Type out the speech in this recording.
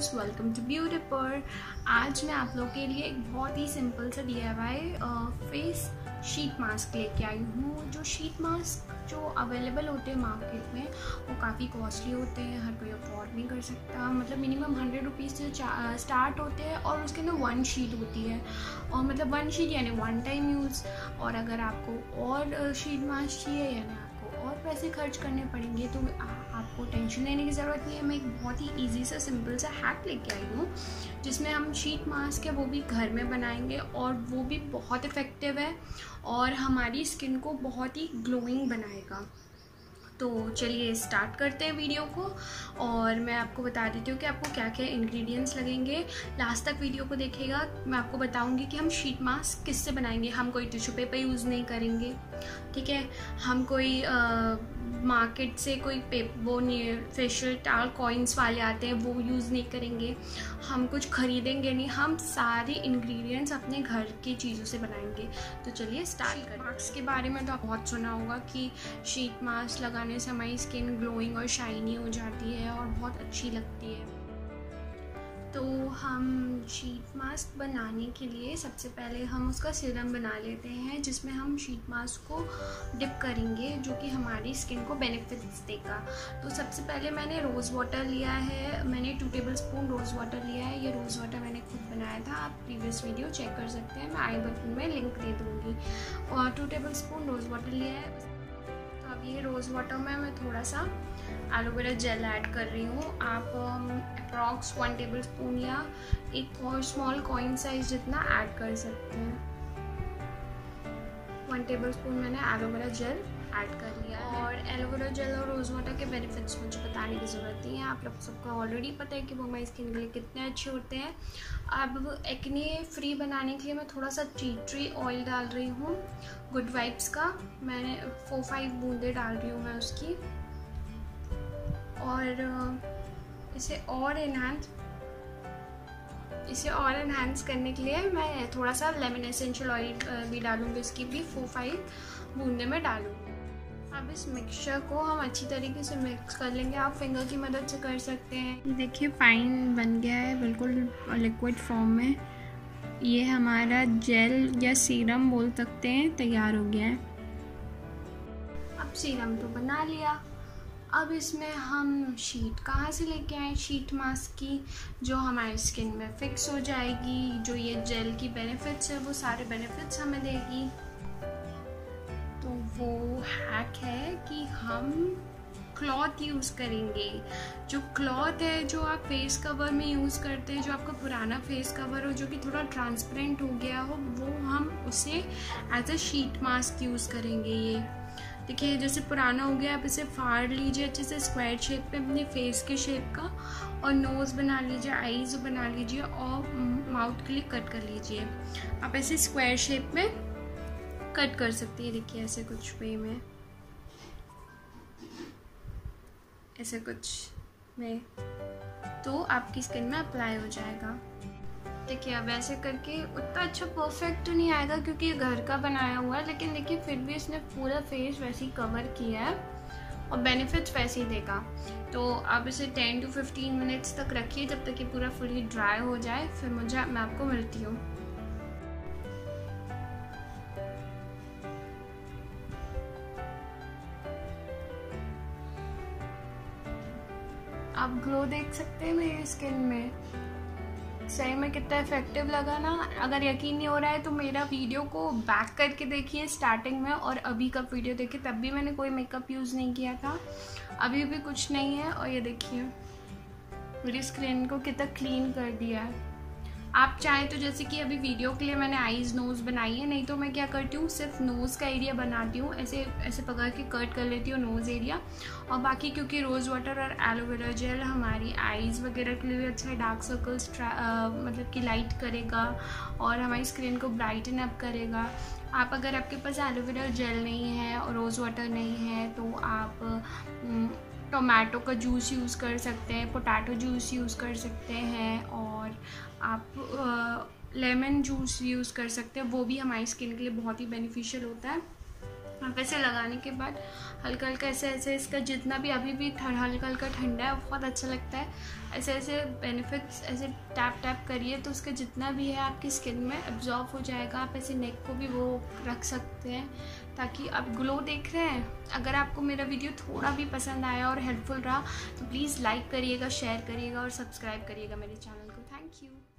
Friends, welcome to beautiful. आज मैं आप लोग के लिए एक बहुत ही सिंपल सा DIY फेस शीट मास्क लेके आई हूँ। जो शीट मास्क जो अवेलेबल होते हैं मार्केट में वो काफ़ी कॉस्टली होते हैं, हर कोई अफोर्ड नहीं कर सकता। मतलब मिनिमम 100 रुपीज़ से स्टार्ट होते हैं और उसके अंदर 1 शीट होती है, और मतलब 1 शीट यानी 1 टाइम यूज़। और अगर आपको और शीट मास्क चाहिए यानी और पैसे खर्च करने पड़ेंगे, तो आपको टेंशन लेने की ज़रूरत नहीं है। मैं एक बहुत ही इजी सा सिंपल सा हैक लेके आई हूँ जिसमें हम शीट मास्क है वो भी घर में बनाएंगे और वो भी बहुत इफ़ेक्टिव है और हमारी स्किन को बहुत ही ग्लोइंग बनाएगा। तो चलिए स्टार्ट करते हैं वीडियो को, और मैं आपको बता देती हूँ कि आपको क्या क्या इंग्रेडिएंट्स लगेंगे। लास्ट तक वीडियो को देखिएगा, मैं आपको बताऊँगी कि हम शीट मास्क किससे बनाएंगे। हम कोई टिश्यू पेपर यूज़ नहीं करेंगे, ठीक है। हम कोई मार्केट से कोई वो नहीं, फेशियल टाल कॉइन्स वाले आते हैं वो यूज़ नहीं करेंगे। हम कुछ खरीदेंगे नहीं, हम सारे इंग्रेडिएंट्स अपने घर की चीज़ों से बनाएंगे। तो चलिए स्टार्ट करते हैं। मास्क के बारे में तो आप बहुत सुना होगा कि शीट मास्क लगाने से हमारी स्किन ग्लोइंग और शाइनी हो जाती है और बहुत अच्छी लगती है। तो हम शीट मास्क बनाने के लिए सबसे पहले हम उसका सीरम बना लेते हैं, जिसमें हम शीट मास्क को डिप करेंगे, जो कि हमारी स्किन को बेनिफिट्स देगा। तो सबसे पहले मैंने रोज़ वाटर लिया है, मैंने 2 टेबलस्पून रोज़ वाटर लिया है। ये रोज़ वाटर मैंने खुद बनाया था, आप प्रीवियस वीडियो चेक कर सकते हैं, मैं आई बटन में लिंक दे दूँगी। और 2 टेबलस्पून रोज़ वाटर लिया है। तो अब ये रोज़ वाटर में मैं थोड़ा सा एलोवेरा जेल ऐड कर रही हूँ। आप अप्रॉक्स 1 टेबलस्पून या एक और स्मॉल कॉइन साइज जितना ऐड कर सकते हैं। 1 टेबलस्पून मैंने एलोवेरा जेल ऐड कर लिया है। और एलोवेरा जेल और रोज़ वाटर के बेनिफिट्स मुझे बताने की ज़रूरत नहीं है, आप लोग सबको ऑलरेडी पता है कि वो हमारी स्किन के लिए कितने अच्छे होते हैं। अब एक्ने फ्री बनाने के लिए मैं थोड़ा सा टी ट्री ऑयल डाल रही हूँ, गुड वाइब्स का। मैंने 4-5 बूंदे डाल रही हूँ मैं उसकी। और इसे और एनहांस करने के लिए मैं थोड़ा सा लेमन एसेंशियल ऑयल भी डालूंगी, इसकी भी 4-5 बूंदे में डालूंगी। अब इस मिक्सचर को हम अच्छी तरीके से मिक्स कर लेंगे, आप फिंगर की मदद से कर सकते हैं। देखिए फाइन बन गया है, बिल्कुल लिक्विड फॉर्म में। ये हमारा जेल या सीरम बोल सकते हैं, तैयार हो गया है। अब सीरम तो बना लिया, अब इसमें हम शीट कहाँ से लेके आए शीट मास्क की, जो हमारी स्किन में फिक्स हो जाएगी, जो ये जेल की बेनिफिट्स है वो सारे बेनिफिट्स हमें देगी। तो वो हैक है कि हम क्लॉथ यूज़ करेंगे। जो क्लॉथ है जो आप फेस कवर में यूज़ करते हैं, जो आपका पुराना फेस कवर हो जो कि थोड़ा ट्रांसपेरेंट हो गया हो, वो हम उसे as a sheet mask use करेंगे। ये देखिए जैसे पुराना हो गया, आप इसे फाड़ लीजिए अच्छे से स्क्वायर शेप में अपने फेस के शेप का, और नोज़ बना लीजिए, आईज बना लीजिए और माउथ के लिए कट कर लीजिए। आप ऐसे स्क्वायर शेप में कट कर सकते हैं, देखिए ऐसे कुछ वे में, ऐसे कुछ में, तो आपकी स्किन में अप्लाई हो जाएगा। देखिए अब ऐसे करके उतना अच्छा परफेक्ट तो नहीं आएगा क्योंकि ये घर का बनाया हुआ है, लेकिन देखिए फिर भी इसने पूरा फेस वैसे ही कवर किया है और बेनिफिट्स वैसे ही देगा। तो आप इसे 10 to 15 मिनट्स तक रखिए, जब तक ये पूरा फुली ड्राई हो जाए, फिर मैं आपको मिलती हूँ। आप ग्लो देख सकते हैं मेरी स्किन में, सही में कितना इफेक्टिव लगा ना। अगर यकीन नहीं हो रहा है तो मेरा वीडियो को बैक करके देखिए स्टार्टिंग में, और अभी का वीडियो देखिए, तब भी मैंने कोई मेकअप यूज़ नहीं किया था, अभी भी कुछ नहीं है। और ये देखिए मेरी स्किन को कितना क्लीन कर दिया है। आप चाहें तो जैसे कि अभी वीडियो के लिए मैंने आईज नोज़ बनाई है, नहीं तो मैं क्या करती हूँ सिर्फ नोज़ का एरिया बनाती हूँ, ऐसे पकड़ के कट कर लेती हूँ नोज़ एरिया, और बाकी क्योंकि रोज़ वाटर और एलोवेरा जेल हमारी आईज़ वगैरह के लिए भी अच्छा है, डार्क सर्कल्स मतलब कि लाइट करेगा और हमारी स्किन को ब्राइटन अप करेगा। आप अगर आपके पास एलोवेरा जेल नहीं है और रोज़ वाटर नहीं है तो आप टोमेटो का जूस यूज़ कर सकते हैं, पोटैटो जूस यूज़ कर सकते हैं, और आप लेमन जूस यूज़ कर सकते हैं, वो भी हमारी स्किन के लिए बहुत ही बेनिफिशियल होता है। आप ऐसे लगाने के बाद हल्का हल्का ऐसे ऐसे इसका जितना भी अभी भी हल्का हल्का ठंडा है, बहुत अच्छा लगता है। ऐसे ऐसे बेनिफिट्स ऐसे टैप टैप करिए तो उसका जितना भी है आपकी स्किन में एब्जॉर्ब हो जाएगा। आप ऐसे नेक को भी वो रख सकते हैं ताकि आप ग्लो देख रहे हैं। अगर आपको मेरा वीडियो थोड़ा भी पसंद आया और हेल्पफुल रहा तो प्लीज़ लाइक करिएगा, शेयर करिएगा और सब्सक्राइब करिएगा मेरे चैनल को। Thank you.